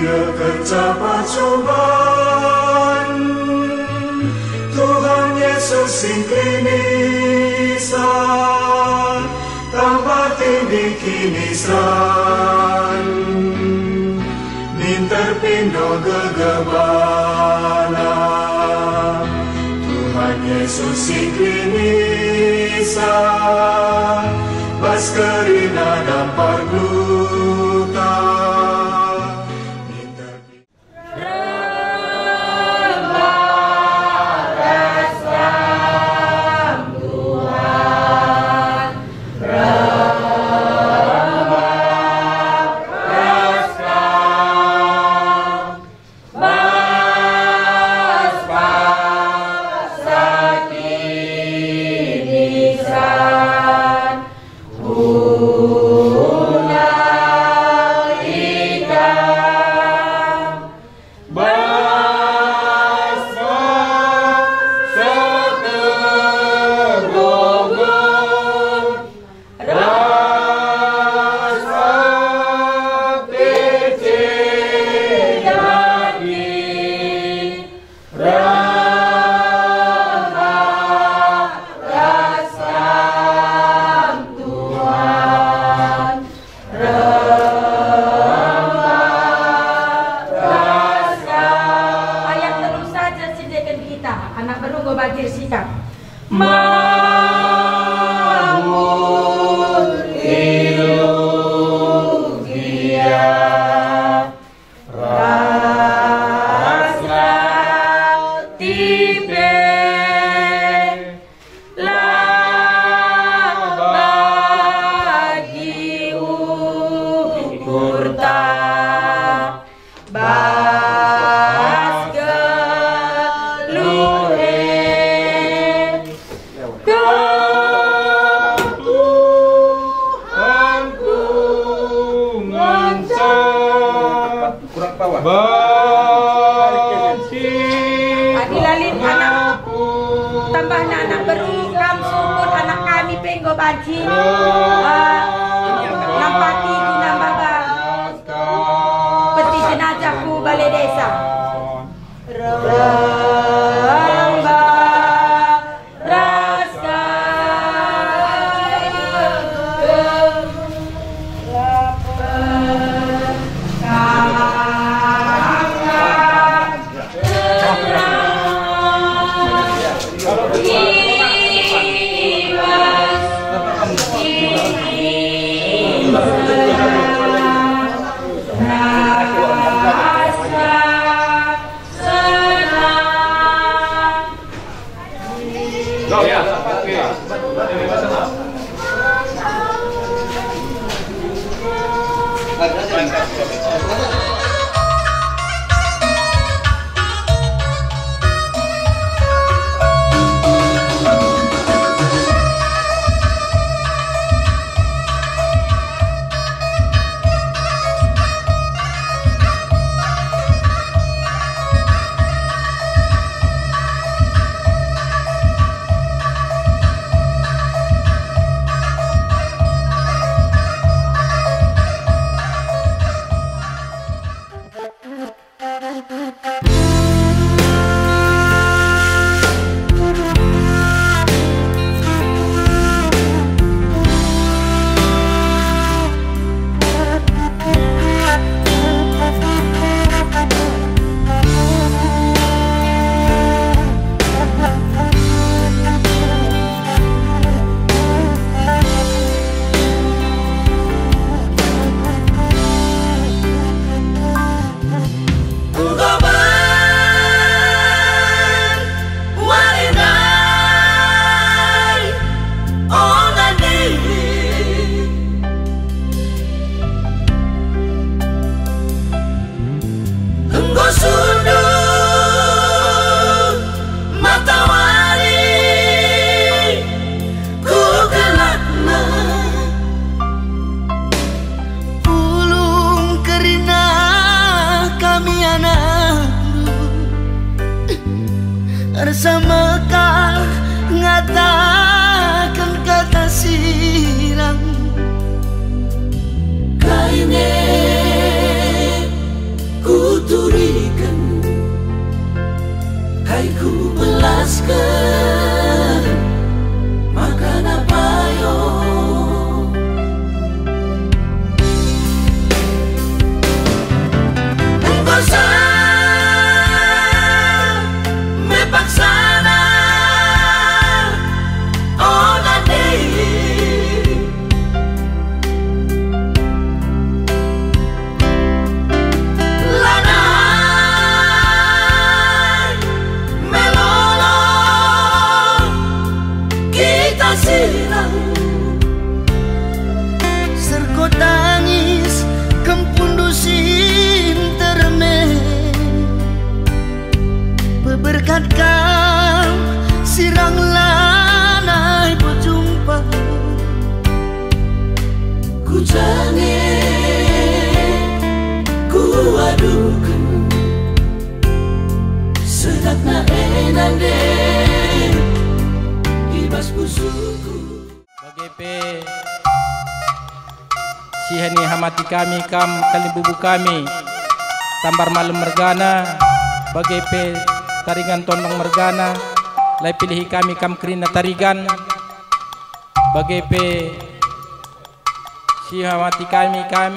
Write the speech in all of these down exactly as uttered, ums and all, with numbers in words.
dia kecapat cobaan. Tuhan Yesus singkrinisan tanpa tinggi kinisan. Ninterpindo gegemana Tuhan Yesus singkrinisan baskerina dampar gluta. Anak baru gue bajir sikap. Mahmud ilugia rasa tipe lah bagi ukurta Adilalin anak tambah anak baru kam sumur anak kami penggo baji nampati guna baba peti jenazahku balai desa ramba rasa bersama kau ngatakan kata sirang kaine ku nane ku adukan sedap na enande ibas busuku Bagepe sihani hamati kami kam kalimbubu kami tambar malam mergana bagepe taringan tondong mergana lai pilihi kami kam kerina tarigan bagepe sihamati kami kam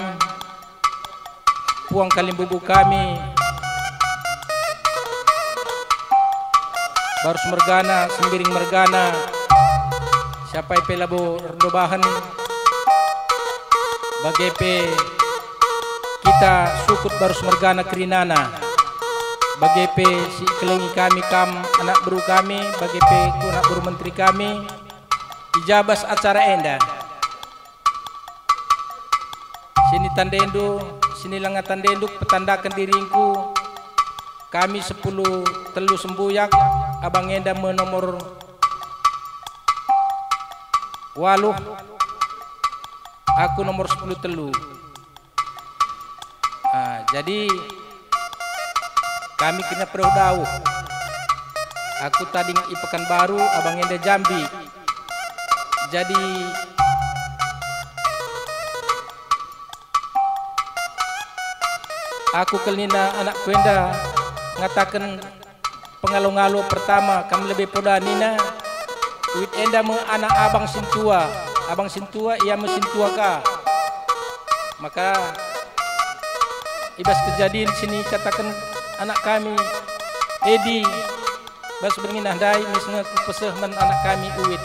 puang kalimbubu kami barus mergana sembiring mergana siapa ipe labo rendobahan bagepe kita sukut barus mergana kerinana bagepe si kelengi kami kam anak buru kami bagepe ku anak buru menteri kami ijabas acara enda sini tandendo sini langa tandenduk petandakan diringku kami sepuluh telu sembuyak abang enda menomor waluh aku nomor sepuluh telu. Nah, jadi kami kena perlu tahu. Aku tadi i Pekanbaru, abang enda Jambi. Jadi aku kelina anak kuenda ngatakan pengalo-ngalo pertama kami lebih poda nina wit enda me anak abang sintua abang sintua ia mesintua ka maka ibas kejadian sini katakan anak kami Edi bas benginah dai misna peseh men anak kami uwit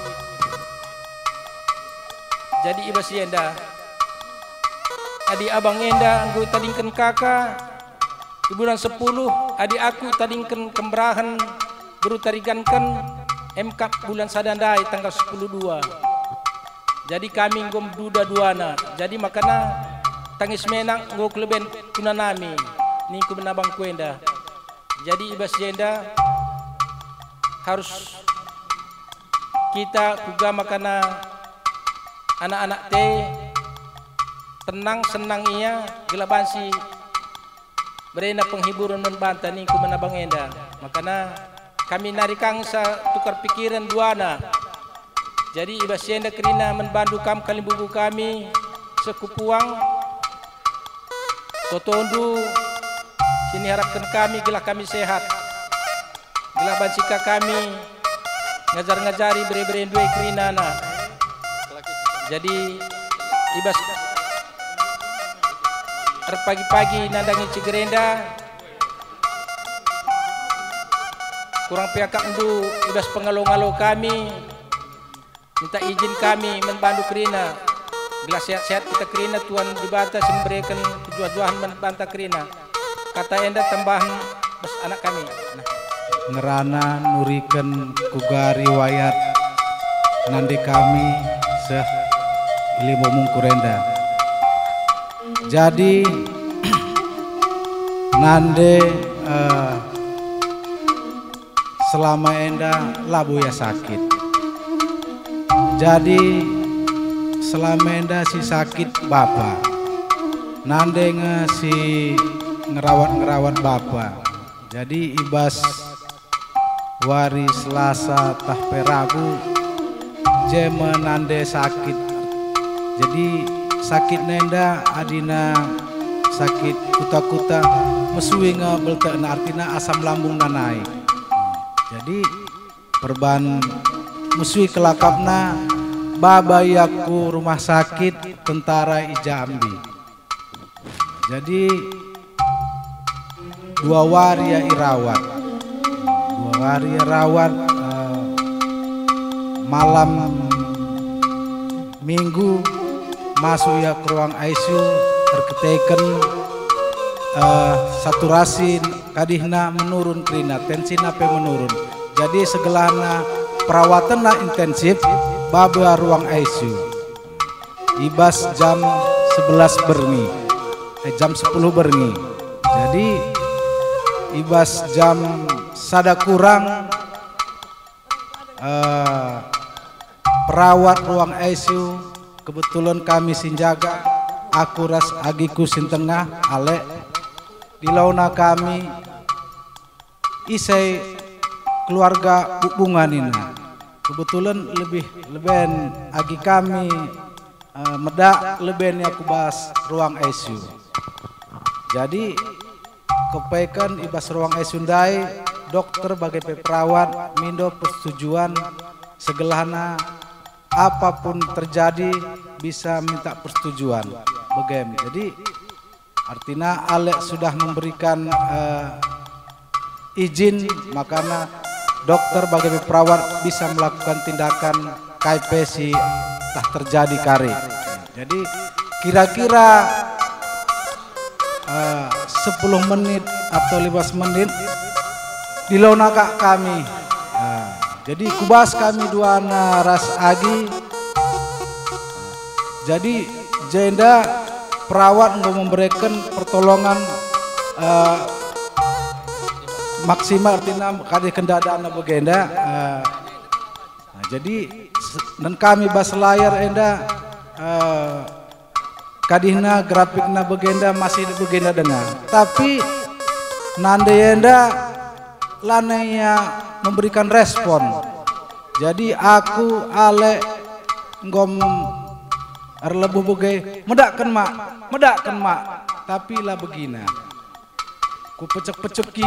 jadi ibas enda adi abang enda anggo tadingken kakak di bulan sepuluh adik aku tadingken kemberahan buru tarigankan M K bulan sadandai tanggal sepuluh dua. Jadi kami ngom duda duana. Jadi makana tangis menang nggo keleben kunanami. Ni ku menabang kuenda. Jadi ibas jenda harus kita kuga makana anak-anak te tenang senang ia gelabansi berena penghiburan membanta ni ku menabang enda. Makana kami narikang sa tukar pikiran duana. Jadi ibas enda kerina menbandu kam kalimbubu kami sekupuang totondu sini harapkan kami gelah kami sehat gelah bansika kami ngajar-ngajari bere-bere duwe kerina na. Jadi ibas pagi-pagi nandangi Cigerenda kurang pihak ndu ibas pengalo-ngalo kami minta izin kami membantu kerina gelas sehat-sehat kita kerina Tuhan dibata memberikan tujuan-tujuan membanta kerina kata enda tambahan bos anak kami nah. Ngerana nuriken kuga riwayat nande kami seh ilmu mungkurenda jadi nande uh, selama enda labu ya sakit. Jadi selama enda si sakit bapak. Nande nge si ngerawat-ngerawat bapak. Jadi ibas wari Selasa tah Rabu jema nande sakit. Jadi sakit nenda adina sakit kuta-kuta mesuwi nge belteuna artina asam lambung na naik. Jadi perban muswi kelakapna babayaku rumah sakit tentara Jambi. Jadi dua waria irawat, dua waria rawat uh, malam minggu masuk ya ke ruang I C U terketeken uh, saturasi kadihna menurun krina tensi nape menurun jadi segelana perawatan na intensif baba ruang I C U ibas jam sebelas berngi eh, jam sepuluh berngi jadi ibas jam sada kurang uh, perawat ruang I C U kebetulan kami sinjaga aku ras agiku sin tengah ale di launa kami isai keluarga hubungan ini. Kebetulan lebih leben agi kami uh, medak leben aku bahas ruang I C U. Jadi kepaikan ibas ruang I C U ndai dokter bagai perawat mindo persetujuan segelahna apapun terjadi bisa minta persetujuan bagaimana. Jadi artinya Alek sudah memberikan uh, izin, makanya dokter bagai perawat bisa melakukan tindakan K I P si tak terjadi kari. Jadi kira-kira uh, sepuluh menit atau lima belas menit di launaka kami. Nah, jadi kubas kami dua ras agi. Jadi jenda perawat untuk memberikan pertolongan uh, maksimal artinya kade kendadaan begenda. Uh, nah, jadi dan kami bas layar enda uh, kadihna grafikna begenda masih begenda dengar. Tapi nande enda lanenya memberikan respon. Jadi aku ale ngom arlebu begai medakkan mak, medakkan mak. Tapi lah begina, ku pecek-peceki,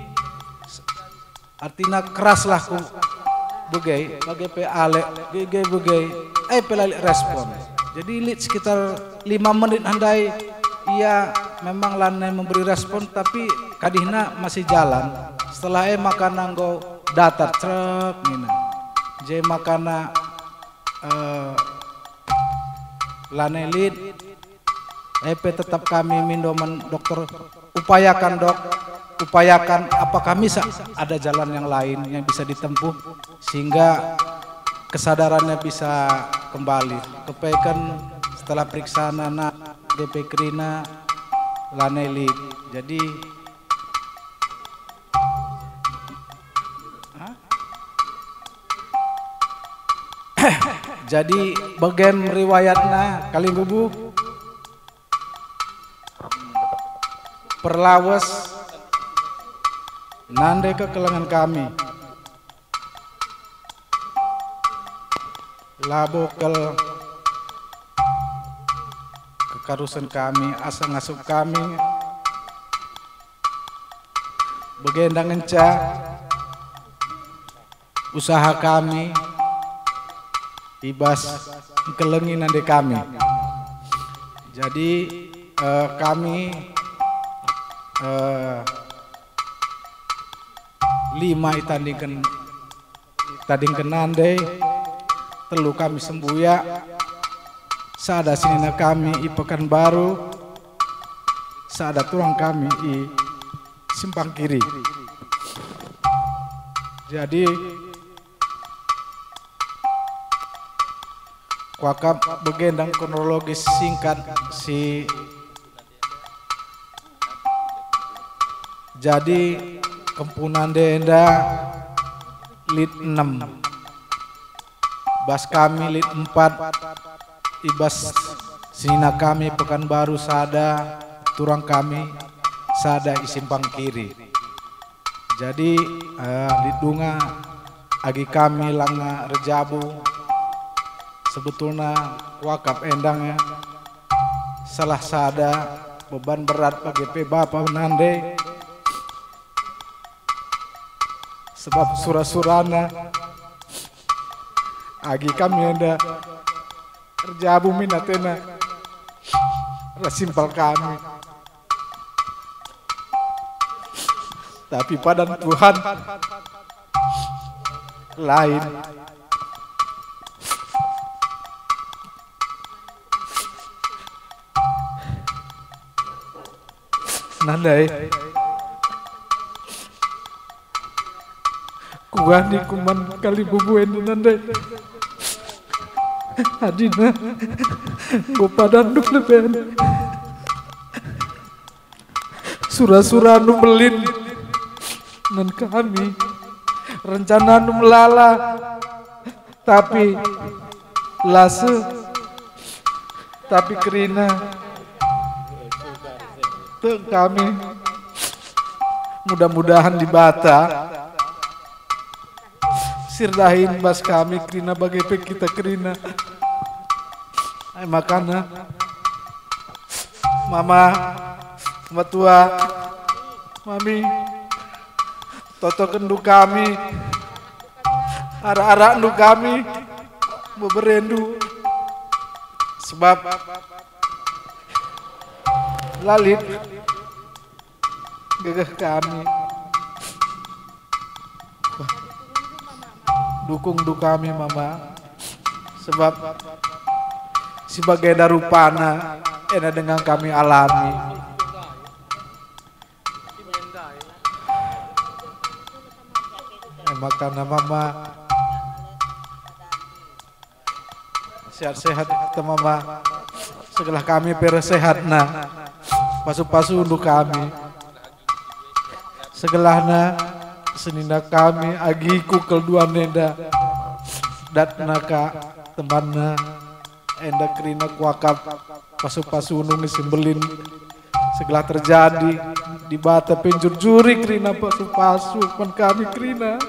artinya keras lah ku begai, bagai pe ale, begai begai, eh pelalik respon. Jadi lit sekitar lima menit handai, ia memang lanai memberi respon, tapi kadihna masih jalan. Setelah eh makana nggo datar truk nina, je makana uh, lanai lit, E P tetap kami mindoman dokter upayakan dok, upayakan apakah bisa ada jalan yang lain yang bisa ditempuh sehingga kesadarannya bisa kembali. Kepaikan setelah periksa nana D P Krina lanai lit. Jadi jadi bagian riwayatnya kali bubu perlawas nande ke kelengan kami labokel kekarusan kami asa ngasup kami begendang enca usaha kami ibas kelengin nande kami. Jadi eh, kami eh, lima itandingkan itandingkan nande telu kami sembuya saada sinina kami i Pekanbaru saada tuang kami i Simpang Kiri. Jadi kuakap begendang kronologis singkat si jadi kempunan denda lit enam bas kami lit empat ibas sina kami Pekanbaru sada turang kami sada i Simpang Kiri. Jadi uh, lit dunga agi kami langa rejabu sebetulnya wakaf endangnya salah sada beban berat bagi pe bapak nande sebab surah-surana agi kami anda kerjabu minatena rasimpal kami tapi padan Tuhan lain. Nandai kuani kuman kali bubuen nandai adina go padanduk leben surah-surah nu melin nan kami rencana nu melala tapi lase tapi kerina Tuh kami mudah-mudahan di Bata sirdahin bas kami krina bagai pe kita krina. Ay makana mama matua mami toto kendu kami ara-ara ndu kami beberendu sebab lalit gagah kami dukung du kami mama sebab sebagai darupana ena dengan kami alami eh, makanya mama sehat-sehat kita mama segala kami peresehat na pasu-pasu untuk kami segelahna senina kami agiku kedua nenda datnaka temanna enda krina kuakap pasu-pasu nung sembelin segala terjadi di Bata penjur juri krina pasu-pasu pan kami krina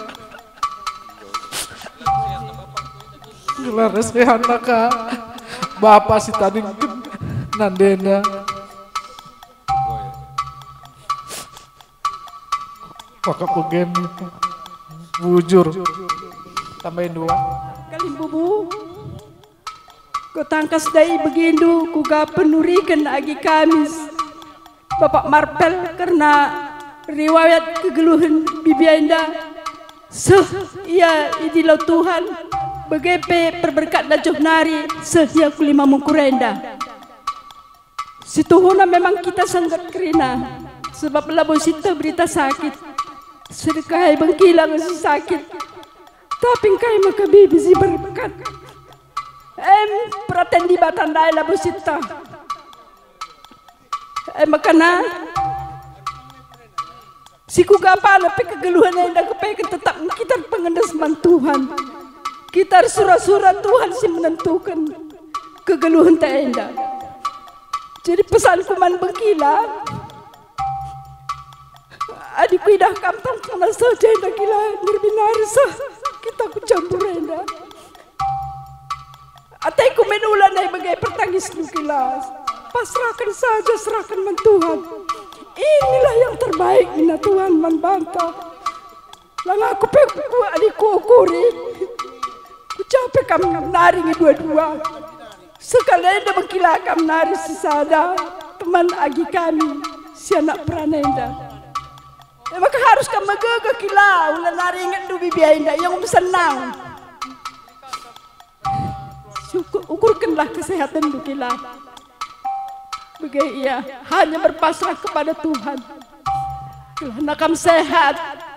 gelar sehat naka bapak si tadi nandena pakap pegen bujur tambahin dua Kalim bubu ko tangkas dai begindu ku ga penurikan agi Kamis Bapak Marpel karena riwayat kegeluhan Bibi Enda seh ia idilau Tuhan begepe perberkat dajoh nari seh ia kulima mungkurenda situhuna memang kita sangat kerina sebab labo sita berita sakit sedekah bengkilang si sakit tapi kai maka bibi si berkat em praten di batandai labo sita em makana si kugapa tapi kegeluhan yang dah kepekan tetap kita pengendas man Tuhan kita surah-surah Tuhan si menentukan kegeluhan tak enda jadi pesan kuman bengkila adikku dah kamtang karena saja enda gila nirbinari sah kita ku campur enda atai ku menulan ay bagai pertangis nukilas pasrahkan saja serahkan man Tuhan inilah yang terbaik ina Tuhan man banta lang aku peku adikku ukuri ku capek kam nari dua-dua sekalian enda bengkila kam nari sisada teman agi kami si anak pranenda. Ya, maka harus kamu megagah kilau ulah nari ingat du Bibi Enda yang senang syukur ukurkanlah kesehatan du kilau begai ia hanya berpasrah kepada Tuhan kilau nakam sehat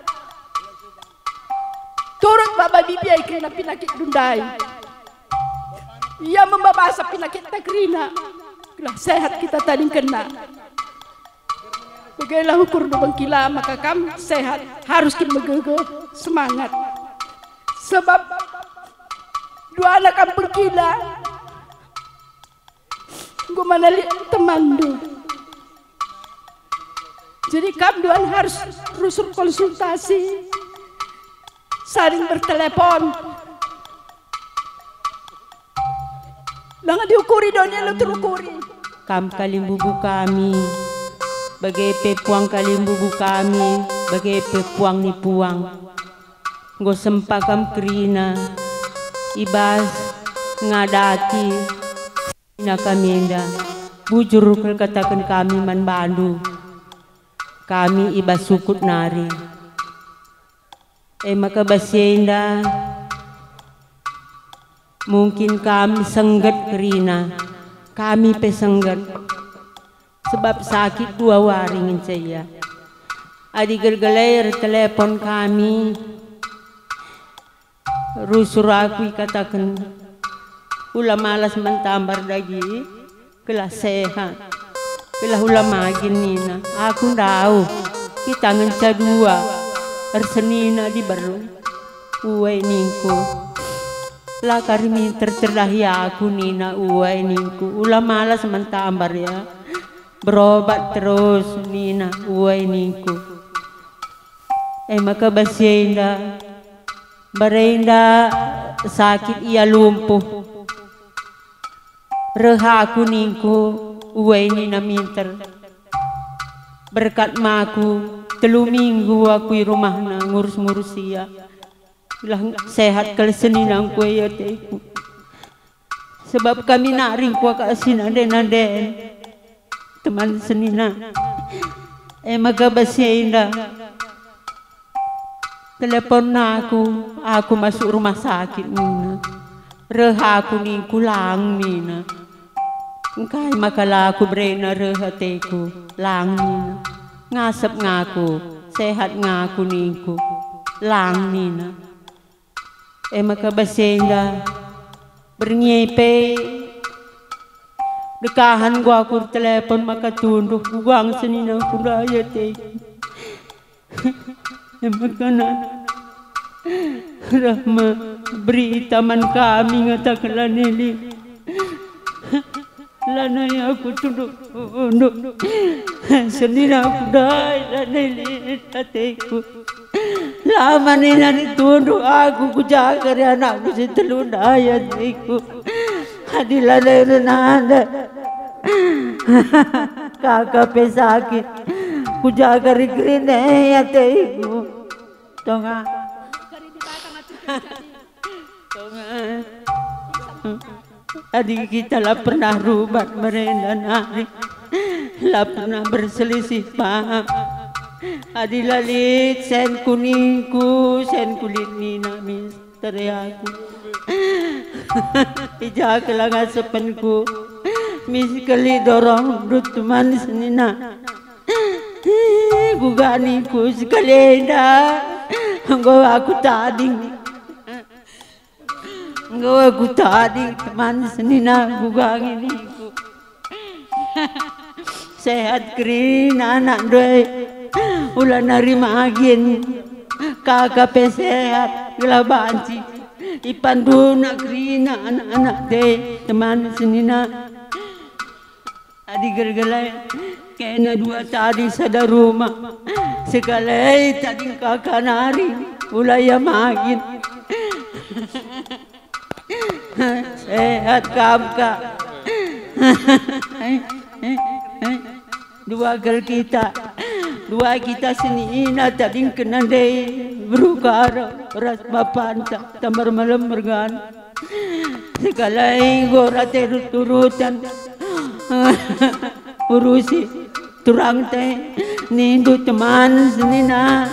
turut Bapak Bibi ai kena pinakit dundai ia membabasa pinakit takrina kilau sehat kita tadi kena begailah ukur do bangkila maka kam sehat harus kita megege semangat sebab dua anak kam bangkila gue manali teman do jadi kam dua harus terus konsultasi saling bertelepon jangan diukuri donya lo terukuri kam kalim bubu kami bagai pepuang kalimbubu kami, bagai pepuang ni puang. Go sempakam krina, ibas ngadati, na kamenda, bujur katakan kami man bandu, kami ibas sukut nari. Eh maka basenda, mungkin kami senggat krina, kami pesenggat. Sebab sakit dua waringin saya. Adi gergeler telepon kami. Rusur aku katakan ulah malas mentambar lagi. Kelas sehat. Kelah ulah magin nina. Aku tahu kita ngenca dua. Ersenina di baru. Uwe ningku. Lah karimi tercerdahi aku nina uwe ningku. Ulah malas mentambar ya. berobat terus nina uai niku. Eh maka basyenda barenda sakit ia lumpuh. Rehaku niku uai nina minter. Berkat maku telu minggu aku di rumahna ngurus-ngurus ia. Bilang sehat kalau seninang kue ya teku. Sebab kami naring kuah kasih naden-naden teman senina. Eh maka basya indah. Telepon aku, aku masuk rumah sakit mina. Reha aku ni kulang mina. Engkai makalah aku berena reha teku lang mina. Ngasep ngaku, sehat ngaku niku lang mina. Eh maka basenda bernyepe dekahan gua aku telepon maka tunduk uang senina kudaya teh. Eh maka nana Rahma beri taman kami ngatakan laneli lanai aku tunduk tunduk senina kudaya laneli tateku. Lama ni nani tunduk aku ku jaga anakku si telunda ya tiku. Adilah dari nanda kakak pesakit ku jaga rikrine ya tiku. Tonga tonga adik kita lah pernah rubat merenda nari lah pernah berselisih paham. Adilalit sen kuningku sen kulit nina misteri aku. Ija kelangan sepenku miskeli dorong dut manis nina. Guganiku sekali dah. Engkau aku tading. Engkau aku tading manis nina guganginiku. Sehat kering anak doi. Ulah narima agin kakak pesehat gila banci ipandu nak krina anak-anak deh teman senina adi gergelai kena dua tadi sada rumah sekali tadi kakak nari ulah ya magin sehat kakak dua gal kita dua kita seni ina tadi kena deh berukara ras bapan tambar malam mergan sekalai gora terus turutan urusi turang teh nindu teman seni na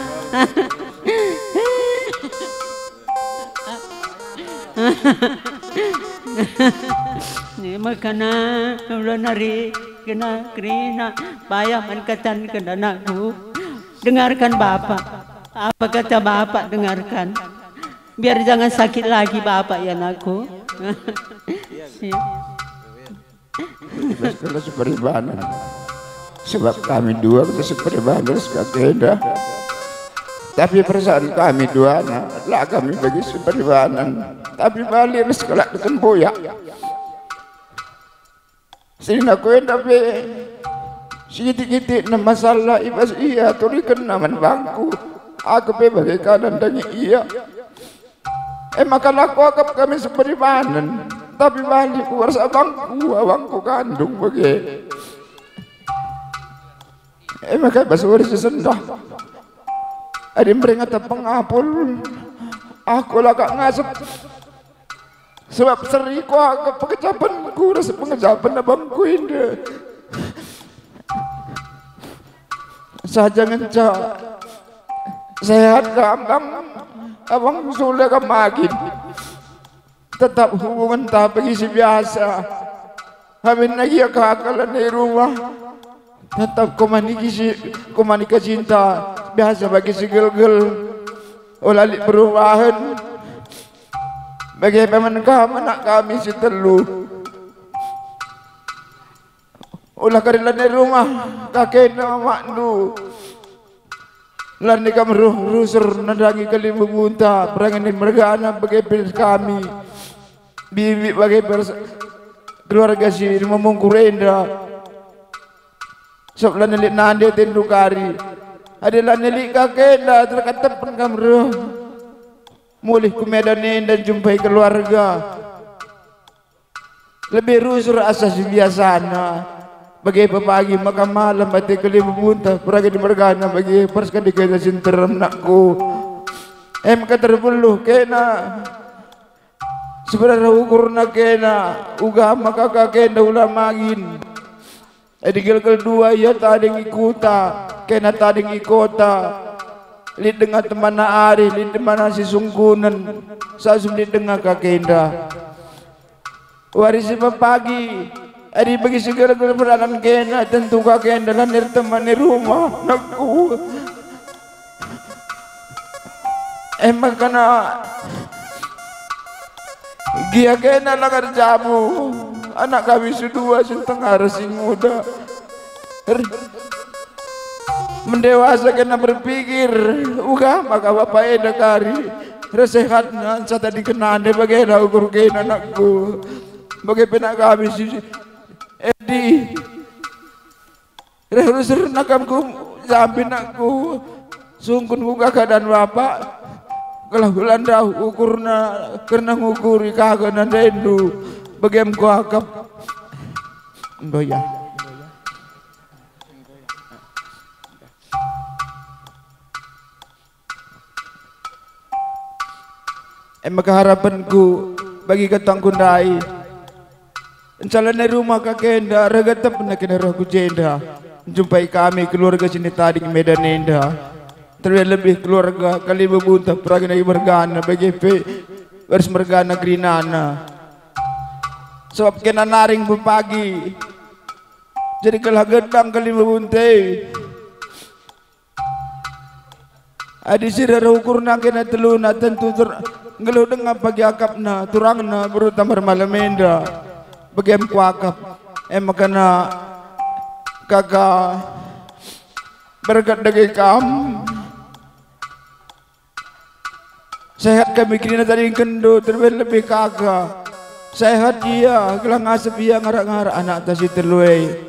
ni makana ulah nari kena krina payah menkatan kena anakku. Dengarkan bapak, apa kata bapak dengarkan, biar jangan sakit lagi bapak ya anakku. Kalau seperibanan, sebab kami dua kita seperibanan sekatenda. Tapi perasaan kami dua anak, lah kami bagi seperibanan. Tapi balik sekolah ketempoyak. Sini nak kau tapi sedikit-sedikit nama masalah ibas iya turikan naman bangku. Aku pe bagai kanan dan iya. Eh makan aku akap kami seperibanan. Tapi balik keluar sa bangku, bangku kandung bagai. Eh makan basuri sesendah. Ada meringat pengapul. Aku lah kak ngasep. Sebab seri ku agak pengejapan ku rasa pengejapan abangku ini. Saja ngencak sehat ke abang, abang sudah ke magin. Tetap hubungan tak begitu biasa. Habis lagi kehakalan di rumah. Tetap komunikasi, komunikasi cinta biasa bagi si gel-gel. Olalik perubahan. Bagaimana kamu nak kami si telu? Ulah karilan di rumah kakek nama maknu. Lani kamu ruh rusur nadangi kalimu bunta perangan di mergana bagaimana kami. Bibi bagaimana keluarga si memungkur enda. Sebab lan nelik nande tendukari. Adalah nelik kakenda terkatapan kamera. Mulih ke medan dan jumpai keluarga. Lebih rusur asas biasana. Bagi pagi maka malam bati kali memuntah peragi di mergana bagi perskan di kena sinteram nakku. Em katerbuluh kena. Sebenarnya ukur nak kena uga maka kakenda ulah magin. Edi gel dua ya tadi ngikuta kena tadi ngikota. Lid dengan teman na ari lid mana si sunggunan sasum lid dengan kakenda. Warisi pagi. Adi bagi segala beranan kena tentu kakenda lan teman di rumah nakku. Emang kena Gia kena langar jamu. Anak kami sedua setengah resi muda. Mendewasa kena berpikir. Uga maka bapak eda kari. Resehatnya saya tadi kena ande bagaimana ukur kena anakku. Bagaimana kami si Edi. Rehrusur nakamku sampai nakku. Sungkun ku kakak dan bapak. Kalau bulan dah ukurna karena ngukuri kakak dan rendu bagaimana ku akap goyah emang harapanku bagi ketang kundai encalan rumah kakenda regatap nak kena roh ku jenda jumpai kami keluarga sini tadi Medan Indah. Terlebih lebih keluarga kali bebuntah peragi lagi mergana bagi pe harus mergana grinana sebab kena naring pagi jadi kalah gedang kali bebuntai adi sirah ukur nak kena teluna tentu ter ngeluh dengan pagi akapna turangna berutamar malam enda bagi em kuakap em kena kakak berkat dagi kam. Sehat kami kini tadi kendo terlebih lebih kakak. Sehat dia, kelang asap dia ngarak-ngarak anak tasi terluai.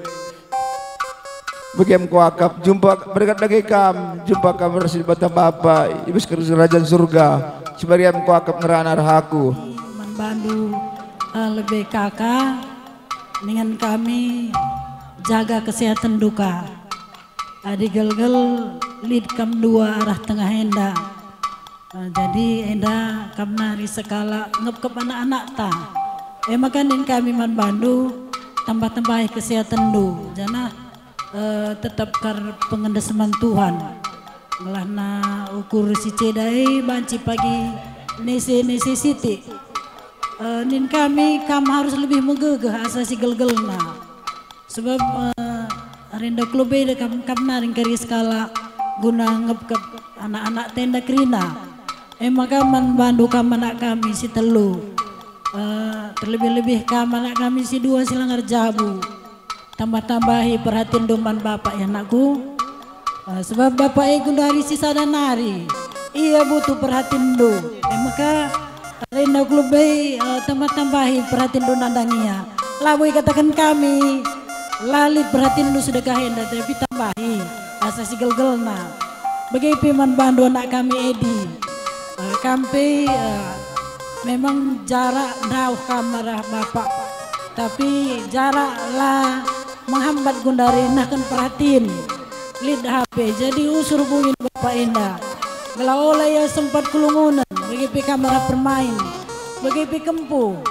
Bagaimana kuakap jumpa berkat lagi kam, jumpa kabar si bata bapa, ibu kerajaan surga. Sebariam kuakap ngerana rahaku. Membantu uh, lebih kakak dengan kami jaga kesehatan duka. Adi gel-gel lid kam dua arah tengah enda. Uh, jadi enda kam nari sekala ngep-ngep anak-anak ta. Eh makanin kami man bandu tambah-tambah kesehatan du. Jana uh, tetap kar pengendeseman Tuhan. Malah na ukur si cedai banci pagi nese nese siti. Uh, nin kami kam harus lebih menggegah asasi gel-gelna. Sebab uh, arenda klobe de kam kam naring kari skala guna ngep-ngep anak-anak tenda krina. Eh maka man bandu kam anak kami si telu uh, terlebih-lebih kam anak kami si dua silangar jabu tambah-tambahi perhatian doman bapak ya anakku uh, sebab bapak iku dari sisa dan nari iya butuh perhatian do eh maka renda klube uh, tambah-tambahi perhatian do nandangia labu katakan kami lalit perhatian do sedekah hendak tapi tambahi asasi gel-gelna bagi piman bandu anak kami Edi. Uh, kampe uh, memang jarak jauh kamarah bapak tapi jarak lah menghambat gundari nah kan perhatiin lid H P jadi usur bungin bapak indah gelaola ya sempat kelungunan bagi pi kamera permain bagi pi kempu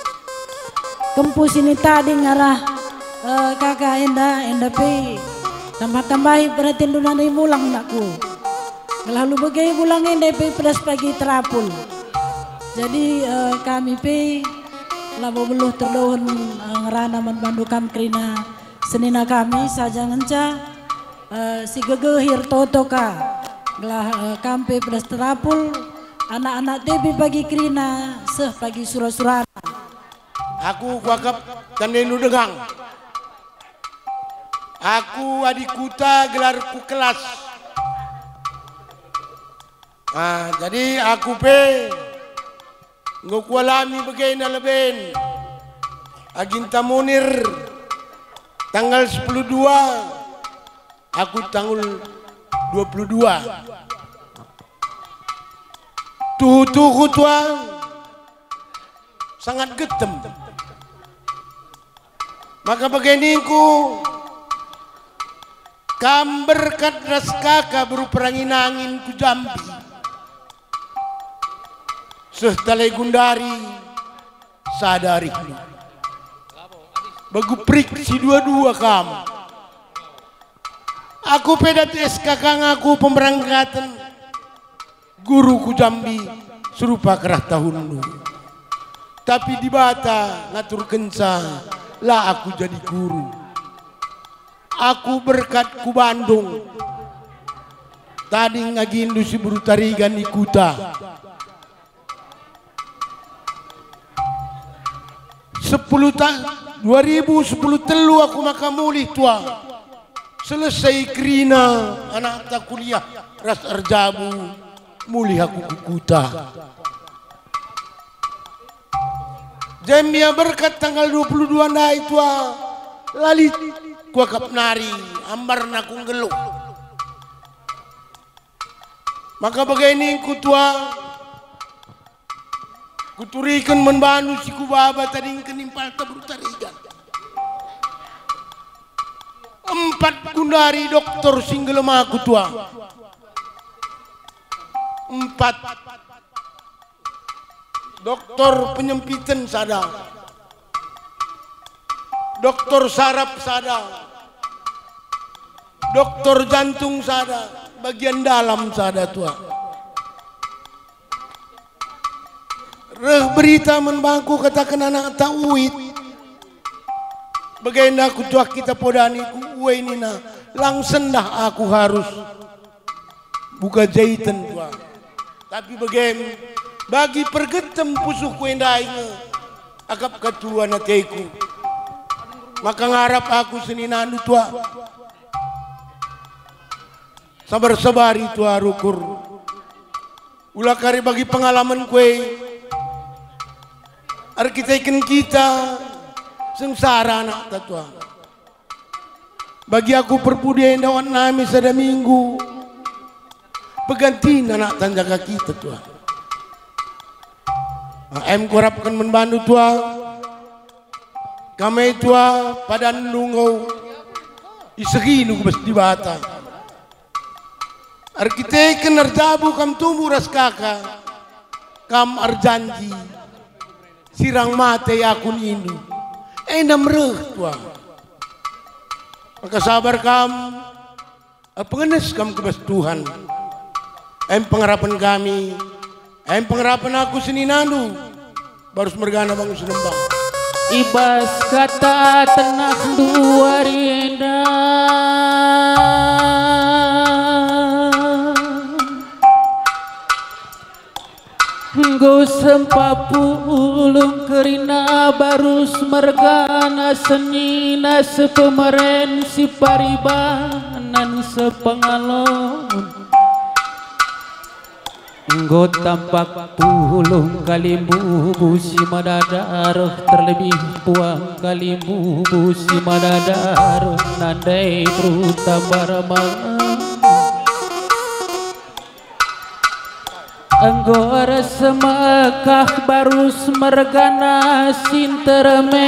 kempu sini tadi ngarah uh, kakak indah indah pi tambah-tambahi perhatiin dunan dari mulang nakku lalu bagai bulangin D P pedas pagi terapul. Jadi uh, kami pe labu beluh terdohon uh, ngerana membantu kam krina senina kami saja ngenca uh, si gegehir totoka gelah uh, kampe pedas terapul anak-anak D P pagi krina seh pagi surah-surana. Aku kuakap tandenu dengang. Aku adik kuta gelarku kelas. Ah, jadi aku pe ngokualami bagaina leben Aginta Munir tanggal sepuluh dua aku tanggal dua puluh dua. Tutuku tuang sangat getem. Maka beginiku kam berkat ras kakak beruperangin angin ku Jambi. Setelah gundari sadari bagu prik si dua-dua kamu. Aku pedat es kakak ngaku pemberangkatan guru ku Jambi serupa kerah tahun dulu. Tapi di bata ngatur kenca lah aku jadi guru. Aku berkat ku Bandung. Tadi ngagindu si buru tarigan ikuta. Sepuluh tahun dua ribu sepuluh telu aku maka mulih tua. Selesai krina anak tak kuliah ras arjabu mulih aku kukuta. Jambia berkat tanggal dua puluh dua na itu lalit gua kap nari ambar naku ngeluh. Maka begini kutua kuturikan membanu si kubaba tadi kenimpal tabur tarigan. Empat kundari dokter singgelema kutua. Empat dokter penyempitan sada, dokter saraf sada, dokter jantung sada, bagian dalam sada tua. Reh berita membangku katakan anak tauhid. Bagaimana aku tua kita podani ku uwe ini na langsung dah aku harus buka jahitan tua. Tapi bagaimana bagi pergetem pusuh ku endainya akap ketua nateku. Maka ngarap aku seninanu tua. Sabar-sabari tua rukur. Ulah kari bagi pengalaman kue. Arkiteken kita sengsara anak tatua. Bagi aku perpudian dawan nami sada minggu. Pegantiin anak tanjaga kita tua. Em kurapkan membantu tua. Kami tua pada nunggu isegi nunggu bes di bata. Arkiteken arjabu kam tumbuh ras kakak. Kam arjanji sirang mate akun ini. Enam reh tua. Maka sabar kam. Pengenes kam kebas Tuhan. Em pengharapan kami. Em pengharapan aku seninanu baru mergana bangun senembang. Ibas kata tenang dua rinda Nggo sempapulung kerina barus mergana senina sepemeren si paribanan sepengalon Nggo tampak pulung kalimbu busi madadar terlebih puang kalimbu busi madadar nandai pruta baramang Nggo resemekah barus mergana sinterme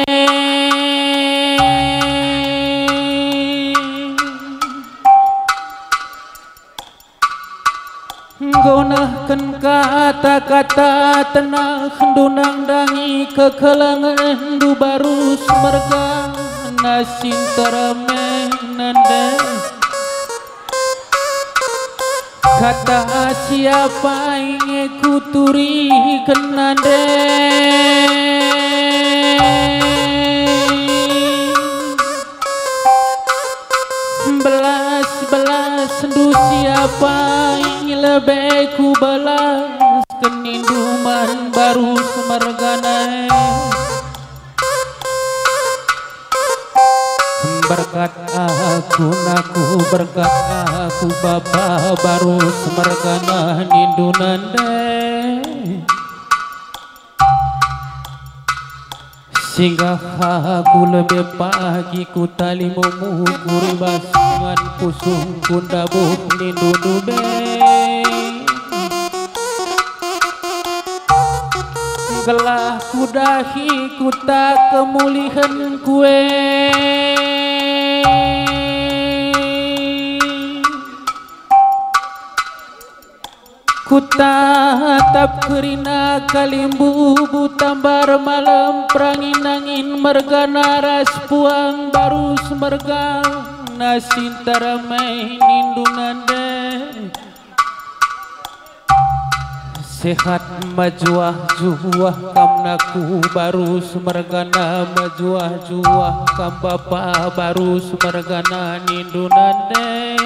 Gonahkan kata-kata tenang dunang dangi kekelangan du barus mergana sinterme nande Kata siapa ingin kuturi kenande Belas-belas du siapa ingin lebih ku belas keninduman baru semergana Berkat aku naku berkat aku bapa baru semergana nindunande Sehingga aku lebih pagi ku tali memukuri bas ngan pusung kunda buh lindu dube gelah kudahi kuta kemulihan kue kuta tap kerina kalimbu butambar malam perangin angin mergana ras puang baru semerga nasintara main indungan deh sehat majuah juah kamnaku baru semergana majuah juah kam bapa baru semergana nindunan deh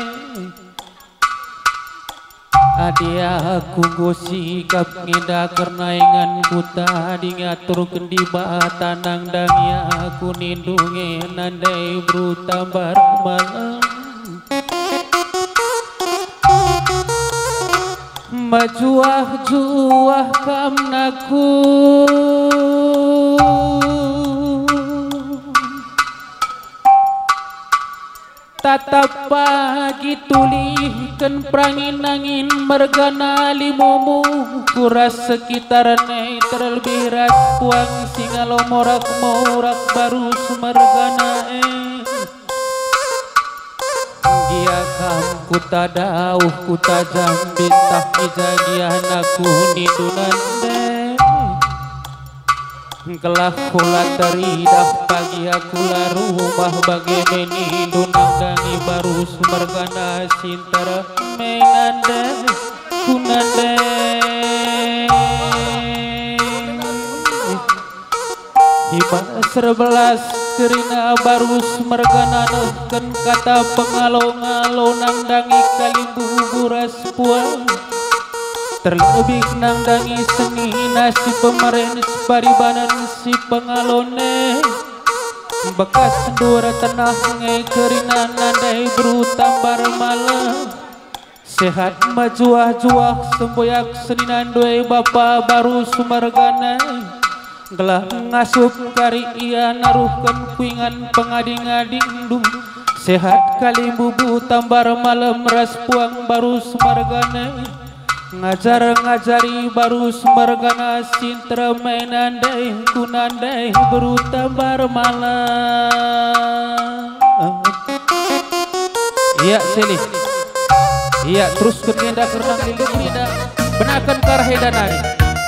adia aku gosi kap nginda kernaingan kuta dingatur kendiba tanang dangya aku nindungi nandai brutambar malam majuah juah kamnaku tatap pagi tulihkan perangin angin mergana limumu kuras sekitaran terlebih ras puang singalo morak morak baru semergana eh gia kam kuta dauh kuta jambintah ijagian aku nidunan deh kelah kula teridah pagi aku laru rumah bagi meni dunang dangi baru sumergana sintara menande kunande hibah serbelas kerina baru sumergana nehken kata pengalo-ngalo nang dangi kalimbu buras puang terlebih nang dangi seni nasi pemaren paribanan si pengalone bekas dura tanah ngai kerinan nandai berutambar malam sehat majuah juah semboyak seninan dua bapa baru sumargana gelah ngasup kari ia naruhkan puingan pengading-ading dum sehat kali bubu tambar malam ras puang baru sumargana ngajar ngajari baru semergana sintra mainandai kunandai berutambar malam iya sini iya terus kerinda kerenang lilin nida benakan karhedanari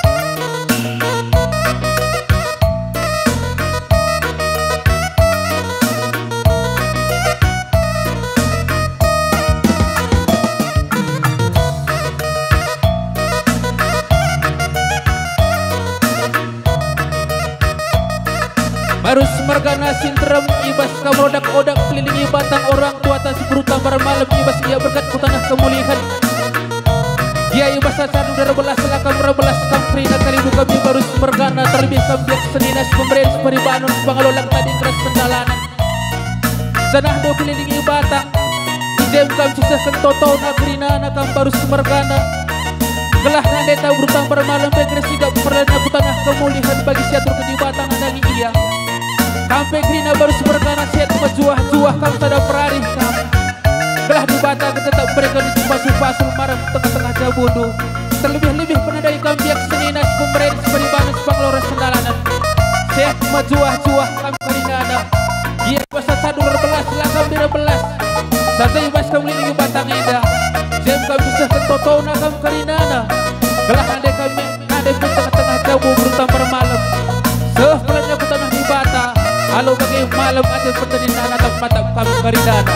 harus mergana sintrem ibas kamodak odak kelilingi batang orang tua atas berutambar malam ibas ia berkat ku tanah kemuliaan dia ibas satu dari belas selakam rebelas kamprina kalibu kami baru mergana terlebih kambiak seninas pemberian seperibanun pengalolang tadi keras pendalanan zanah do kelilingi batang idem kam cisahkan toto nagrina nakam baru mergana gelah nandeta berutambar malam begres tidak perlena ku tanah kemuliaan bagi siatur ke di batang nangi iya sampai krina baru semergana siat majuah-juah kam tada perari kam gelah di batang tetap mereka di pasul-pasul marah tengah-tengah jabudu terlebih-lebih penandai kambiak seninas pemberian seperibanan sepanglora sendalanan siat majuah-juah kam karinana dia pasal sadur belas lakam bira belas saja ibas kam lilingi batang indah jem kam bisa kentoto nakam karinana gelah nandai kami nandai pun tengah-tengah jabu berutambar malam seh pelanya ku tanah di bata halo bagi malam ada pertanian natap matap kami karidana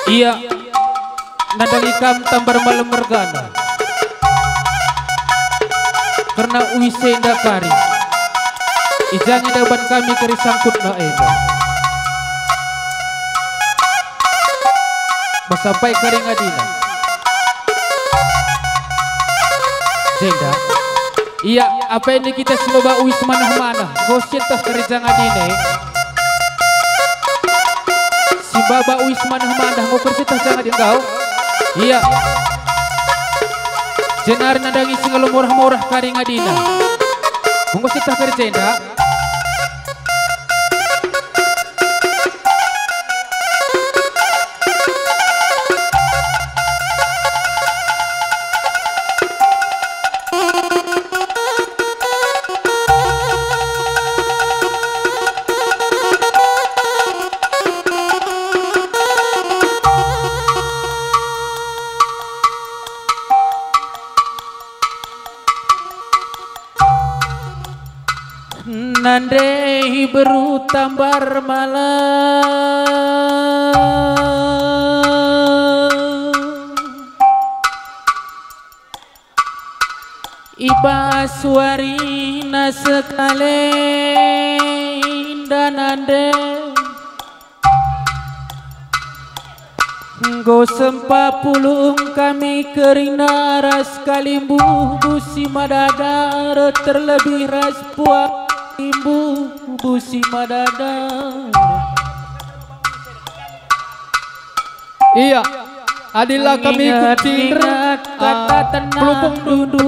Iya, nadang ikam tambar malam mergana. Karena uisenda kari, ijanya daban kami kari sangkut na eda. Masampai kari ngadina. Jenda, iya apa ini kita seloba uis manah-manah, gosit toh kari jangadine. Si baba uis manah-manah mau kerja toh jangadine kau. Iya. Jenar nadangi singalom murah-murah kari ngadina. Munggo sitah kari jenda. Nandai beru tambar malam iba suarina sekale dan ande nggo sempa pulung kami kerina ras kalimbu busi madadar terlebih ras puak Ibu busi madadar. Iya, adilah kami ikut cindera kata tenang duduk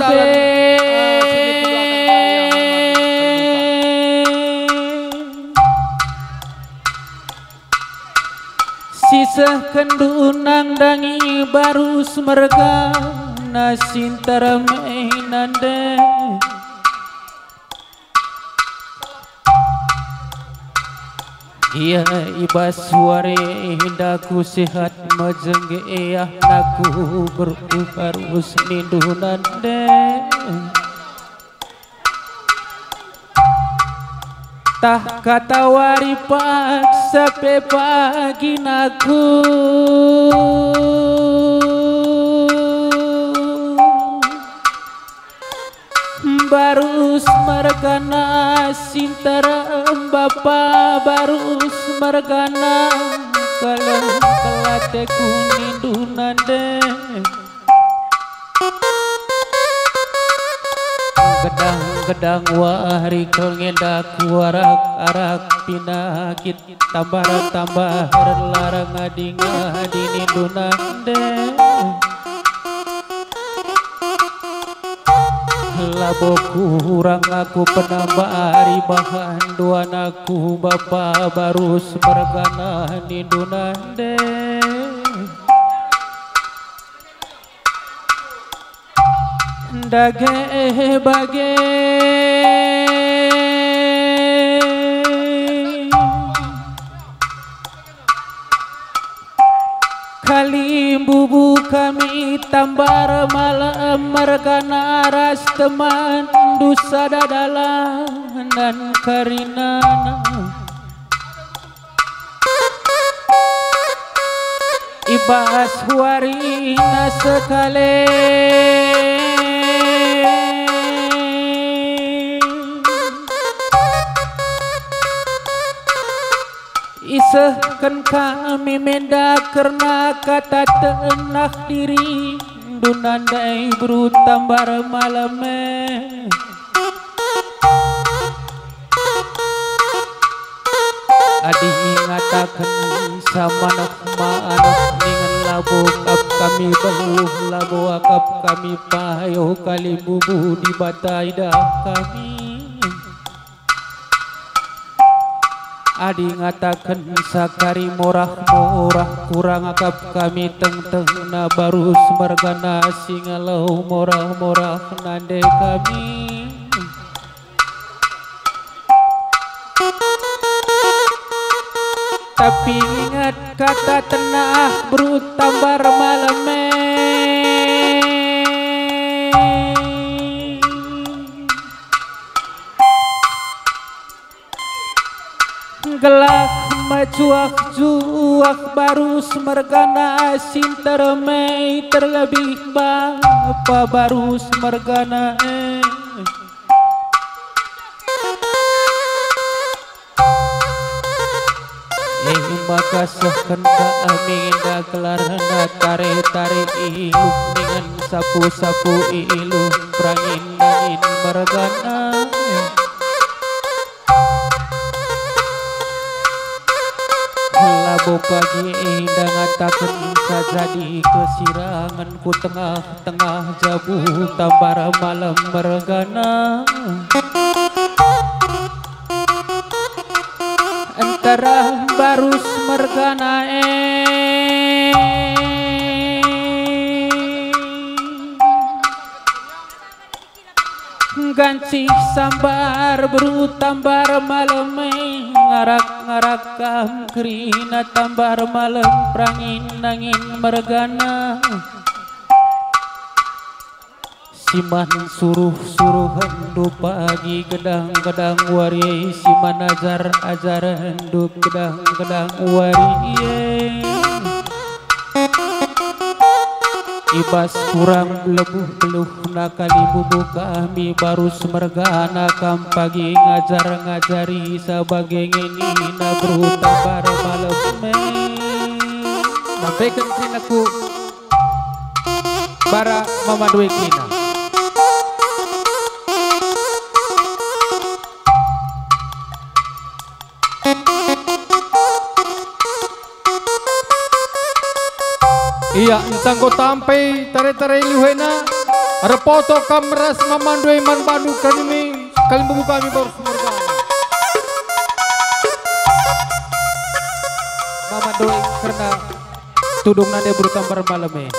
sisa kendunang dangi baru semerga nasintara mainande. Iya iba suare hindaku sehat majengge eyah naku beruparus nindunan de tah kata wari paksa pe pagi naku barus margana sintara bapa barus margana kalau kelate kunindunan deh gedang-gedang wari kelngenda kuarak-arak pinakit tambar-tambar larang adi-adi nindunan deh labo kurang aku penambari bahan dua aku bapa barus mergana nindunan de dage bage kali bubu kami tambar malam mergana ras teman dusa dadalah dan karinana ibas warina sekale isehkan kami menda karena kata tenah diri dunandai buru tambar malame adi ngatakan sama anak ma anak dengan labo kap kami beluh labo akap kami payo kali bubu di batai dah kami adi ngatakan sakari morah-morah kurang akap kami teng-teng na baru semergana singalau morah-morah nande kami tapi ingat kata tenah beru tambar malame gelak majuak-juak baru semergana sintermei terlebih bapa baru semergana eh. Eh makasahkan ka amin da kelarana tare-tare iluk dengan sapu-sapu iluk perangin angin mergana labu pagi indah ngatakan sajadi kesirangan ku tengah-tengah jabu tambar malam mergana antara barus mergana eh ganci sambar beru tambar malam ngarak-ngarak kam kerina tambar malam perangin angin mergana siman suruh-suruh hendu pagi gedang-gedang wari siman ajar-ajar hendu gedang-gedang wari ibas kurang lebuh-lebuh nakali bubuh kami baru semergana kam pagi ngajar-ngajari sebagai ini na berutabar malam nampaikan sinaku bara memadui kina iya entang ko tampai tare-tare lihuena ada foto kamras mamandui man bandu kanimi kalian buka kami baru semergana mamandui karena tudung nade bertambar malam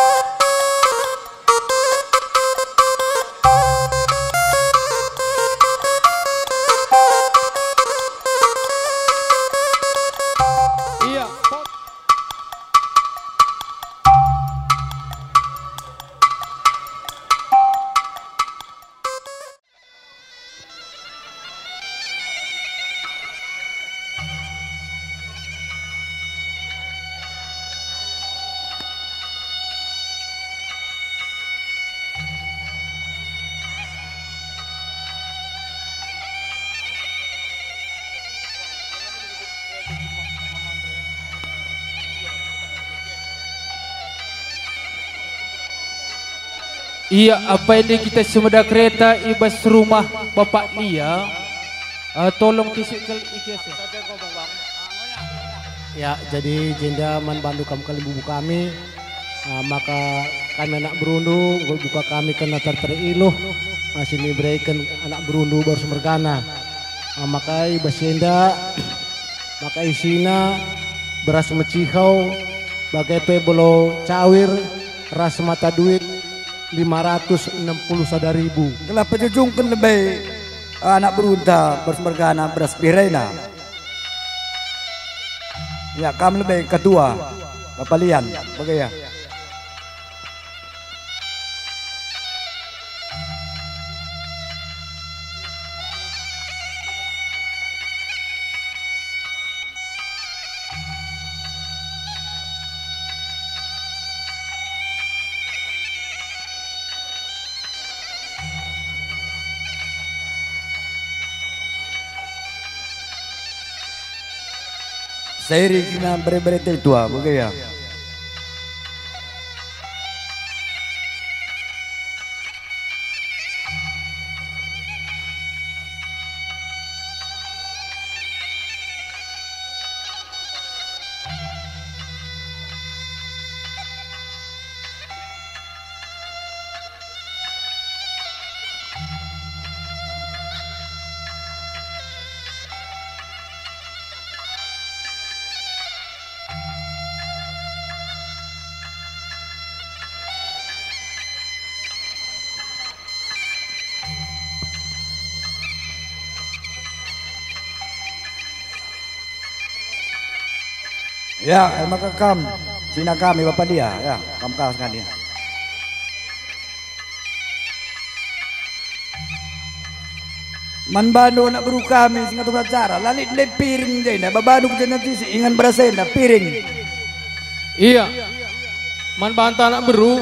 iya apa ini kita semeda kereta ibas rumah bapak Lia uh, tolong kisikal ikhlas ya jadi jenda man bandu kamu kali bubu kami nah, maka kami anak berundu buka kami kena terteriluh masih diberikan anak berundu baru semergana nah, maka ibas jenda maka isina beras mecihau bagai pebolo cawir ras mata duit lima ratus enam puluh sada ribu. Kenapa jujungkan lebih anak berunta bersemergana beras birena. Ya kami lebih kedua Bapak Lian bagaimana? Saya kena beri-beri tua, bagaimana? Ya, maka kam, sina kami Bapak dia, ya, kam kalaskan dia. Man bano nak beru kami singa tunggal cara lalit le piring deh na babanu ke nanti si ingan berasa na piring. Iya. Man banta nak beru.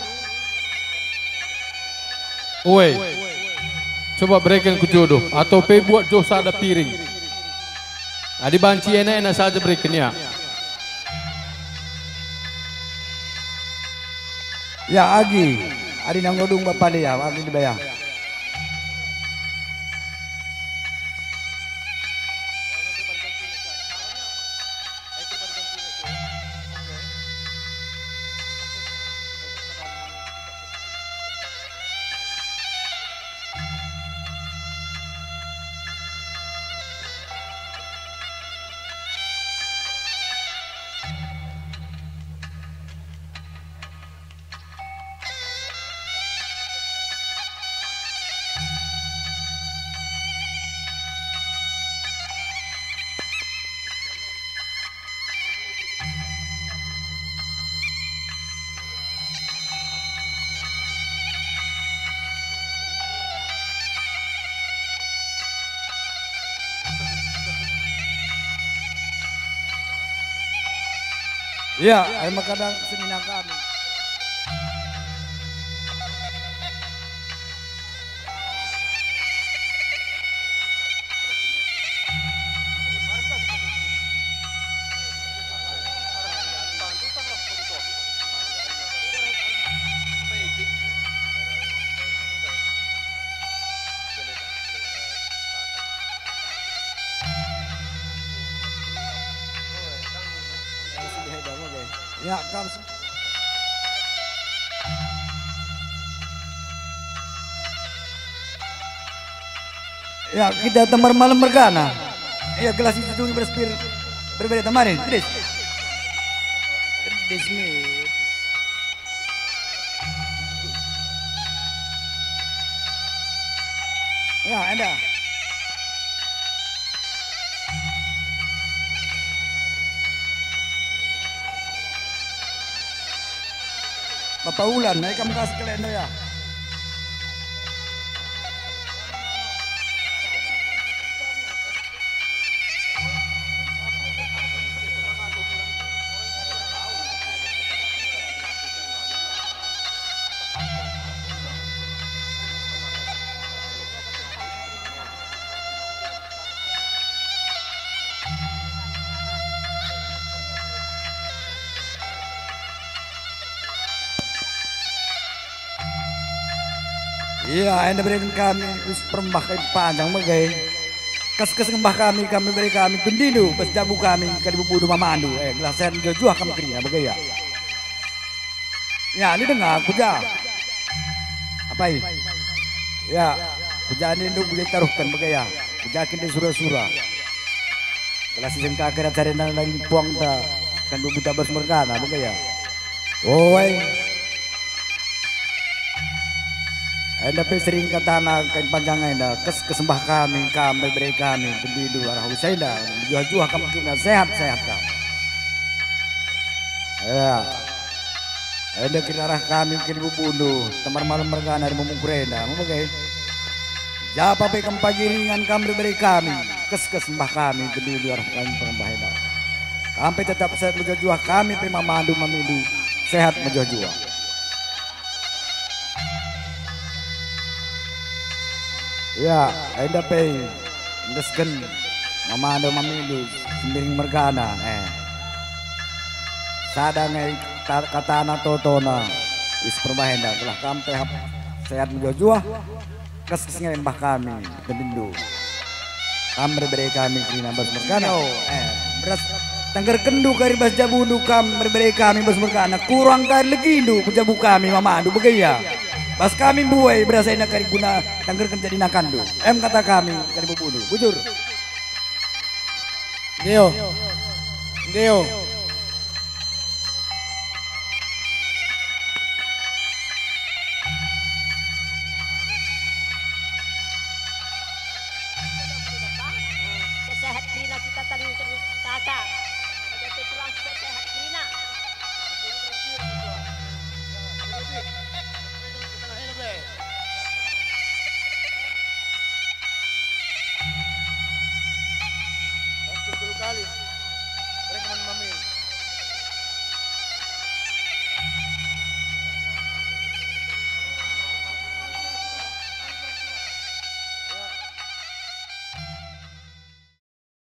Oi. Coba berikan ku jodoh atau pe buat dosa ada piring. Adi banci enak-enak saja berikan ya. Ya Agi, adi nang ngodung bapak dia, Agi dibayar. Ya, ay makadang senina kami. Ya, kamu. Ya, kita temar malam mergana. Ya, gelas itu tuh berspir berbeda kemarin. Terus. Terus nih. Ya, ada. Bapak Ulan, naik kamu kasih ke Lendo ya. Iya, anda berikan kami perembah kain panjang bagai kes-kes ngembah kami kami beri kami tundidu pas jabu kami kali budu mamandu eh gelasen juah kami kerja bagai ya. Ya, ini dengar kuja. Apa ini? Ya, kuja ini nduk boleh taruhkan bagai ya. Kuja kini surah-surah. Gelas yang kakek cari nang nang puang ta kan bubu tabas mergana bagai ya. Oi. Anda sering katana kain panjang anda kes kesembah kami kami beri kami bendidu arah usaida jual-jual kamu kena sehat-sehat kamu. Ya, anda kira arah kami kini bunuh temar malam mergana di mumungkurenda, mau bagai. Japa pe kamu pagiringan kami beri kami kes kesembah kami bendidu arah kami perembah anda. Kami tetap sehat menjual kami pe mamandu mamidu sehat menjual-jual. Ya, anda pay, indesken, mama anda mamilu, semiring mergana, eh. Sada ngay katana totona, wis perbahenda, telah kami hap sehat menjua, kes ngayon bah kami, kemindu. Kami berberi kami kena bas mergana, eh. Beras tanggar kendu kari bas jabudu kami berberi kami bas mergana, kurang kari legindu pejabu kami mama anda begaya. Pas kami buai berasa enak kari guna tangger kerja di nakandu. Em kata kami kari bubudu. Bujur. Deo. Deo. Sehat Rina kita tanggung kakak. Jadi tulang sehat Rina. Kali. Mereka mami.